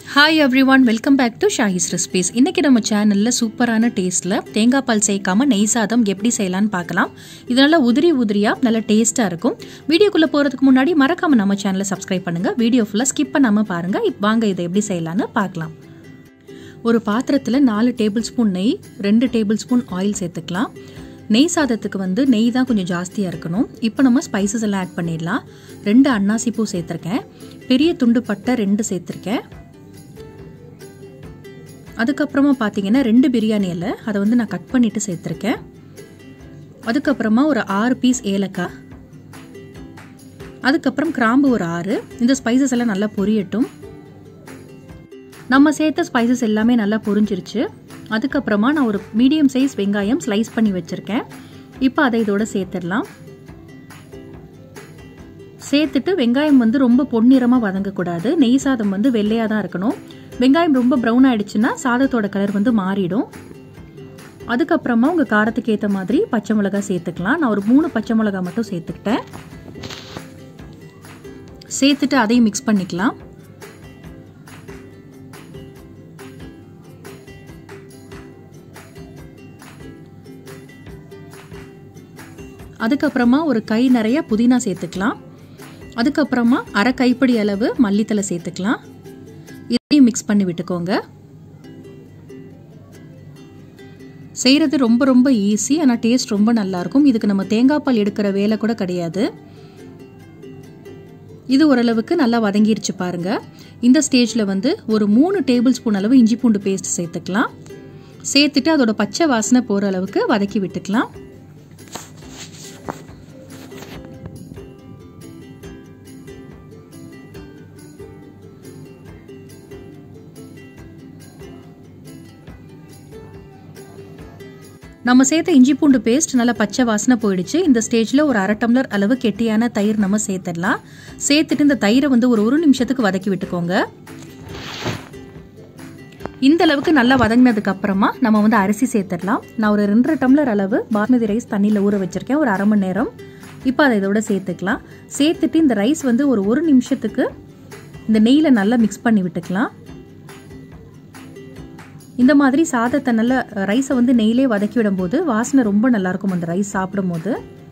Hi everyone, welcome back to Shahi's Recipes. இன்னைக்கு நம்ம சேனல்ல சூப்பரான டேஸ்ட்ல தேங்காய் பால் சேர்க்காம நெய் சாதம் எப்படி செய்யலாம்னு பார்க்கலாம். இது நல்ல உதிரியா நல்ல டேஸ்டா இருக்கும். வீடியோக்குள்ள போறதுக்கு முன்னாடி மறக்காம நம்ம சேனலை சப்ஸ்கிரைப் பண்ணுங்க. வீடியோ ஃபுல்லா ஸ்கிப் பண்ணாம பாருங்க. வாங்க இதை எப்படி செய்யலாம்னு பார்க்கலாம். ஒரு பாத்திரத்துல 4 டேபிள் ஸ்பூன் நெய், 2 டேபிள் ஸ்பூன் ஆயில் சேர்த்துக்கலாம். நெய் சாதத்துக்கு நெய் தான் கொஞ்சம் ஜாஸ்தியாக இருக்கணும். இப்போ நம்ம ஸ்பைசஸ் எல்லாம் ஆட் பண்ணிடலாம். 2 அன்னாசி பூ சேர்த்துருக்கேன், பெரிய துண்டு பட்டை 2 சேர்த்துருக்கேன். அதுக்கப்புறமா பார்த்தீங்கன்னா 2 பிரியாணி இலை, அதை நான் கட் பண்ணிட்டு சேர்த்துருக்கேன். அதுக்கப்புறமா ஒரு 6 பீஸ் ஏலக்காய், அதுக்கப்புறம் கிராம்பு ஒரு 6. இந்த ஸ்பைசஸ் எல்லாம் நல்லா பொரியட்டும். நம்ம சேர்த்த ஸ்பைசஸ் எல்லாமே நல்லா பொரிஞ்சிருச்சு. அதுக்கப்புறமா நான் ஒரு மீடியம் சைஸ் வெங்காயம் ஸ்லைஸ் பண்ணி வச்சுருக்கேன். இப்போ அதை இதோட சேர்த்துடலாம். சேர்த்துட்டு வெங்காயம் ரொம்ப பொன்னிறமாக வதங்கக்கூடாது. நெய் சாதம் வெள்ளையாக தான் இருக்கணும். வெங்காயம் ரொம்ப ப்ரௌன் ஆயிடுச்சுன்னா சாதத்தோட கலர் மாறிடும். அதுக்கப்புறமா உங்கள் காரத்துக்கு ஏற்ற மாதிரி பச்சை மிளகாய் சேர்த்துக்கலாம். நான் ஒரு 3 பச்சை மிளகாய் மட்டும் சேர்த்துக்கிட்டேன். சேர்த்துட்டு அதையும் மிக்ஸ் பண்ணிக்கலாம். அதுக்கப்புறமா ஒரு கை நிறைய புதினா சேர்த்துக்கலாம். அதுக்கப்புறமா அரை கைப்பிடி அளவு மல்லித்தலை சேர்த்துக்கலாம். இதையும் மிக்ஸ் பண்ணி விட்டுக்கோங்க. செய்கிறது ரொம்ப ஈஸி, ஆனால் டேஸ்ட் ரொம்ப நல்லாயிருக்கும். இதுக்கு நம்ம தேங்காய் பால் எடுக்கிற வேலை கூட கிடையாது. இது ஓரளவுக்கு நல்லா வதங்கிருச்சு பாருங்க. இந்த ஸ்டேஜில் ஒரு 3 டேபிள் ஸ்பூன் அளவு இஞ்சி பூண்டு பேஸ்ட் சேர்த்துக்கலாம். சேர்த்துட்டு அதோட பச்சை வாசனை போகிற அளவுக்கு வதக்கி விட்டுக்கலாம். நம்ம சேர்த்த இஞ்சி பூண்டு பேஸ்ட் நல்லா பச்சை வாசனை போயிடுச்சு. இந்த ஸ்டேஜில் ஒரு 1/2 டம்ளர் அளவு கெட்டியான தயிர் நம்ம சேர்த்துடலாம். சேர்த்துட்டு இந்த தயிரை ஒரு நிமிஷத்துக்கு வதக்கி விட்டுக்கோங்க. இந்த அளவுக்கு நல்லா வதங்கினதுக்கு அப்புறமா நம்ம அரிசி சேர்த்துடலாம். நான் ஒரு 2.5 டம்ளர் அளவு பாஸ்மதி ரைஸ் தண்ணியில் ஊற வச்சிருக்கேன், ஒரு 1/2 மணி நேரம். இப்போ அதை இதோட சேர்த்துக்கலாம். சேர்த்துட்டு இந்த ரைஸ் ஒரு நிமிஷத்துக்கு இந்த நெய்யில் நல்லா மிக்ஸ் பண்ணி விட்டுக்கலாம். இந்த மாதிரி சாதத்தை நல்லா ரைஸை நெய்யிலே வதக்கி விடும்போது வாசனை ரொம்ப நல்லாயிருக்கும். அந்த ரைஸ் சாப்பிடும் போது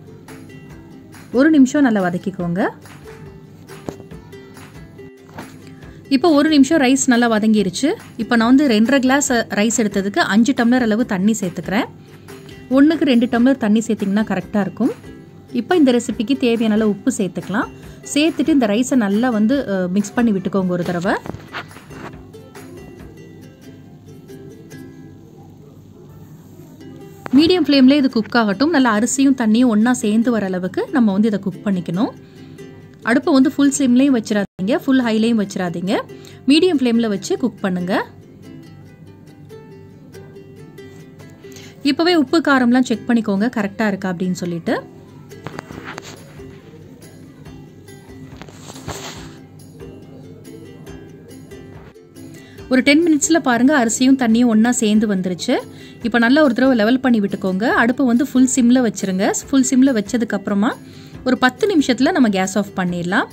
1 நிமிஷம் நல்லா வதக்கிக்கோங்க. இப்போ 1 நிமிஷம் ரைஸ் நல்லா வதங்கிருச்சு. இப்போ நான் 2.5 கிளாஸ் ரைஸ் எடுத்ததுக்கு 5 டம்ளர் அளவு தண்ணி சேர்த்துக்கிறேன். 1க்கு 2 டம்ளர் தண்ணி சேர்த்திங்கன்னா கரெக்டாக இருக்கும். இப்போ இந்த ரெசிபிக்கு தேவையான அளவு உப்பு சேர்த்துக்கலாம். சேர்த்துட்டு இந்த ரைஸை நல்லா மிக்ஸ் பண்ணி விட்டுக்கோங்க ஒரு தடவை. மீடியம் ஃப்ளேம்லேயே இது குக் ஆகட்டும். நல்லா அரிசியும் தண்ணியும் ஒன்றா சேர்ந்து வர அளவுக்கு நம்ம இதை குக் பண்ணிக்கணும். அடுப்பை ஃபுல் சிம்லேயும் வச்சிடாதீங்க, ஃபுல் ஹைலையும் வச்சிடாதீங்க. மீடியம் ஃப்ளேமில் வச்சு குக் பண்ணுங்க. இப்போவே உப்பு காரம்லாம் செக் பண்ணிக்கோங்க கரெக்டாக இருக்கா அப்படின்னு சொல்லிட்டு. ஒரு 10 மினிட்ஸில் பாருங்கள் அரிசியும் தண்ணியும் ஒன்றா சேர்ந்து வந்துருச்சு. இப்போ நல்லா ஒரு தடவை லெவல் பண்ணி விட்டுக்கோங்க. அடுப்பை ஃபுல் சிம்மில் வச்சுருங்க. ஃபுல் சிம்மில் வச்சதுக்கப்புறமா ஒரு 10 நிமிஷத்தில் நம்ம கேஸ் ஆஃப் பண்ணிடலாம்.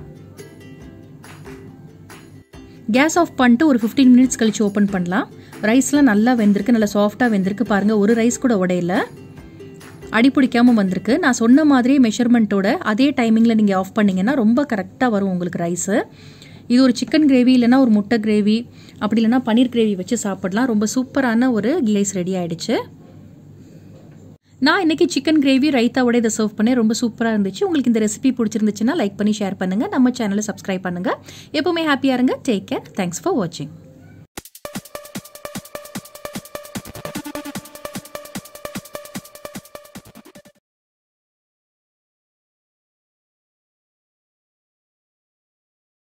கேஸ் ஆஃப் பண்ணிட்டு ஒரு 15 மினிட்ஸ் கழிச்சு ஓப்பன் பண்ணலாம். ரைஸ்லாம் நல்லா வெந்திருக்கு, நல்லா சாஃப்டாக வெந்திருக்கு பாருங்கள். ஒரு ரைஸ் கூட உடையில, அடி பிடிக்காமல் வந்திருக்கு. நான் சொன்ன மாதிரியே மெஷர்மெண்ட்டோட அதே டைமிங்கில் நீங்கள் ஆஃப் பண்ணிங்கன்னா ரொம்ப கரெக்டாக வரும் உங்களுக்கு ரைஸு. இது ஒரு சிக்கன் கிரேவி இல்லைனா ஒரு முட்டை கிரேவி, அப்படி இல்லைனா பன்னீர் கிரேவி வச்சு சாப்பிடலாம். ரொம்ப சூப்பரான ஒரு கீ ரைஸ் ரெடி ஆகிடுச்சு. நான் இன்றைக்கி சிக்கன் கிரேவி ரைத்தாவோட இதை சர்வ் பண்ணேன். ரொம்ப சூப்பராக இருந்துச்சு. உங்களுக்கு இந்த ரெசிபி பிடிச்சிருந்துச்சுன்னா லைக் பண்ணி ஷேர் பண்ணுங்கள். நம்ம சேனலை சப்ஸ்கிரைப் பண்ணுங்கள். எப்போவுமே ஹாப்பியாக இருங்க. Take care. தேங்க்ஸ் ஃபார் வாட்சிங்.